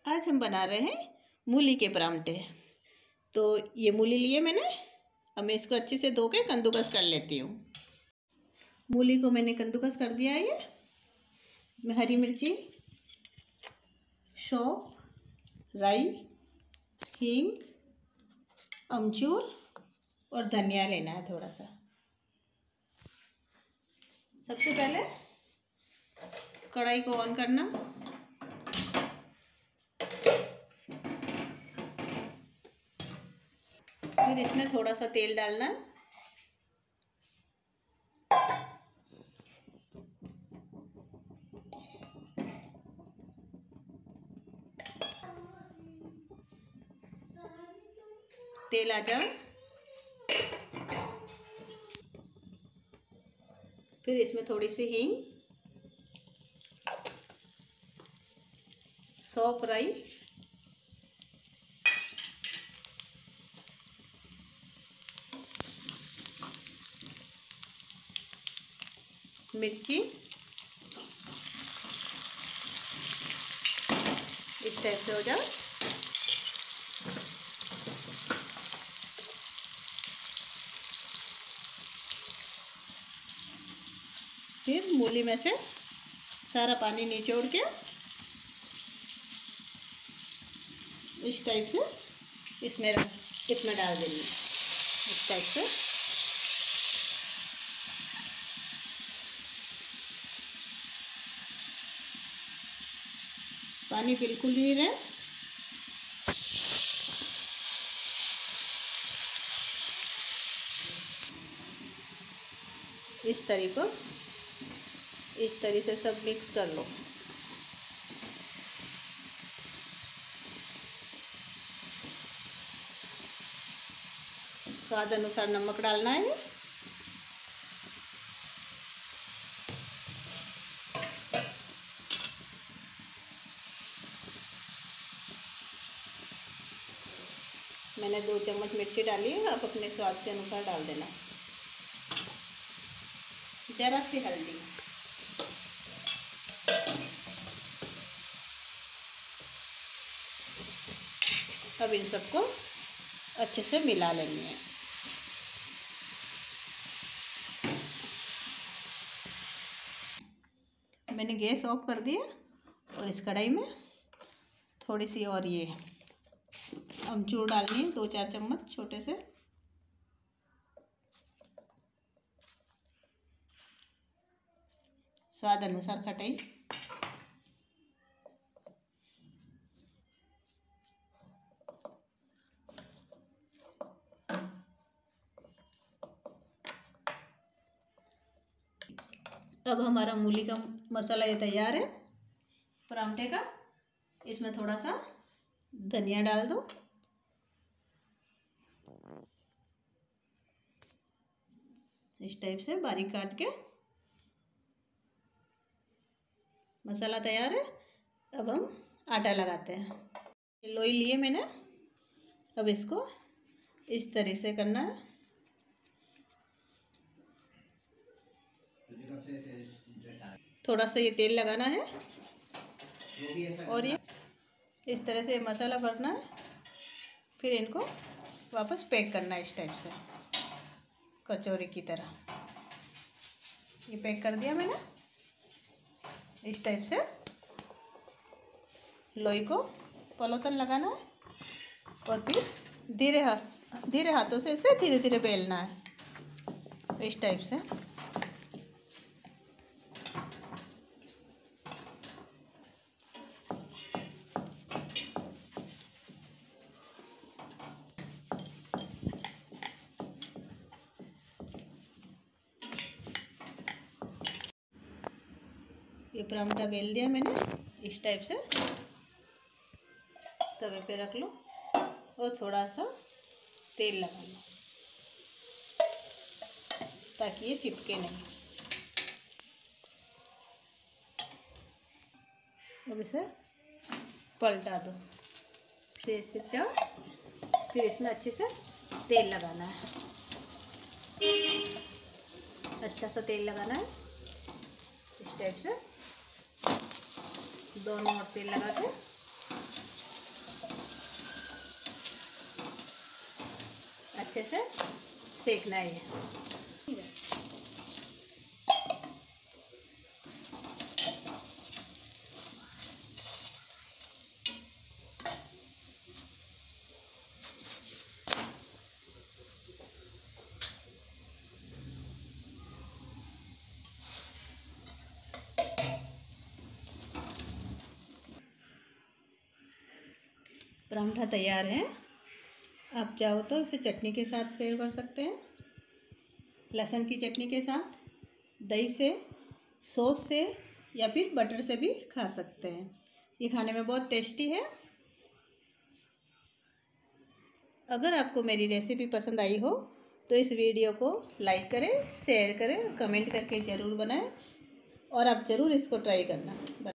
आज हम बना रहे हैं मूली के परांठे। तो ये मूली लिए मैंने, अब मैं इसको अच्छे से धो के कद्दूकस कर लेती हूँ। मूली को मैंने कद्दूकस कर दिया है। मैं हरी मिर्ची, सौंफ, राई, हींग, अमचूर और धनिया लेना है थोड़ा सा। सबसे पहले कढ़ाई को ऑन करना, फिर इसमें थोड़ा सा तेल डालना है। तेल आ जाए, फिर इसमें थोड़ी सी हींग, सौंफ, राई, मिर्ची, इस टाइप से हो जाए। फिर मूली में से सारा पानी निचोड़ के इस टाइप से इसमें डाल देंगे, इस टाइप से। पानी बिल्कुल नहीं रहे। इस तरह से सब मिक्स कर लो। स्वाद अनुसार नमक डालना है। मैंने 2 चम्मच मिर्ची डाली है, आप अपने स्वाद के अनुसार डाल देना। जरा सी हल्दी। अब इन सबको अच्छे से मिला लेनी है। मैंने गैस ऑफ कर दिया और इस कढ़ाई में थोड़ी सी और ये अमचूर डालनी है, 2-4 चम्मच छोटे से। स्वाद अनुसार खटाई। अब हमारा मूली का मसाला ये तैयार है परांठे का। इसमें थोड़ा सा धनिया डाल दो, इस टाइप से बारीक काट के। मसाला तैयार है। अब हम आटा लगाते हैं। लोई लिए मैंने, अब इसको इस तरह से करना है। थोड़ा सा ये तेल लगाना है और ये इस तरह से मसाला भरना है। फिर इनको वापस पैक करना है इस टाइप से, कचौरी की तरह। ये पैक कर दिया मैंने इस टाइप से। लोई को पलोतन लगाना है और फिर धीरे हाथों से इसे धीरे धीरे बेलना है इस टाइप से। ये परांठा बेल दिया मैंने इस टाइप से। तवे पे रख लो और थोड़ा सा तेल लगा लो ताकि ये चिपके नहीं। अब इसे पलटा दो, फिर इसे जाओ, फिर इसमें अच्छे से तेल लगाना है। अच्छा सा तेल लगाना है इस टाइप से। दोनों ओर तेल लगा के अच्छे से सेकना है। परांठा तैयार है। आप चाहो तो इसे चटनी के साथ सर्व कर सकते हैं, लहसुन की चटनी के साथ, दही से, सॉस से या फिर बटर से भी खा सकते हैं। ये खाने में बहुत टेस्टी है। अगर आपको मेरी रेसिपी पसंद आई हो तो इस वीडियो को लाइक करें, शेयर करें, कमेंट करके ज़रूर बनाएं और आप ज़रूर इसको ट्राई करना।